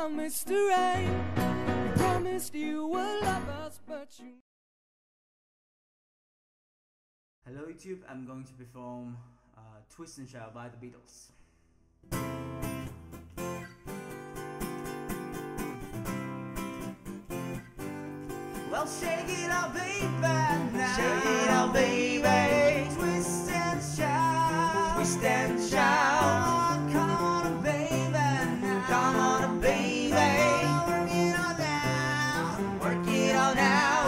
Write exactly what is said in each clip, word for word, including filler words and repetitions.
now, Mister Rain. You promised you would love us, but you... Hello YouTube, I'm going to perform uh, Twist and Shout by the Beatles. Well, shake it out, baby, now. Shake it out, baby. Twist and shout. Twist and shout. Come on, baby, now. Come on, baby. Work it on now. Work it on now.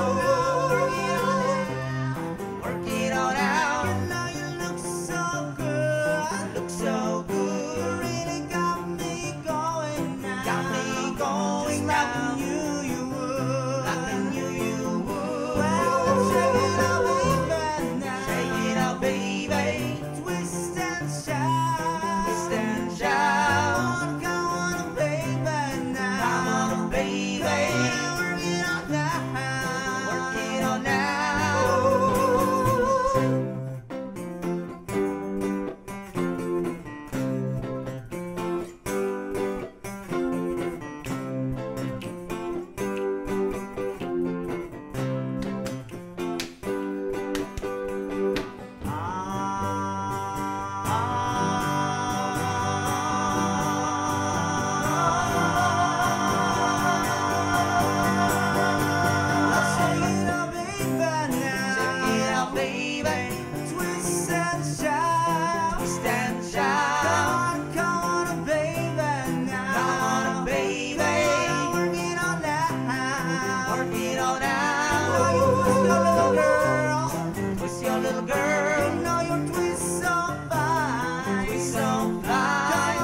Work it on now. You know you look so good. Look so good. You really got me going now. Got me going now. Just like I knew you would. Like I knew you would. Well, shake it out, baby, now. Shake it out, baby. Twist and shout. Twist and shout. Come on, baby, now. Come on, baby. Work it on now. Work it on now.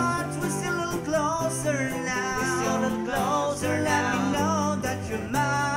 Twist a little closer now. Twist a little closer now. Let me know that you're mine.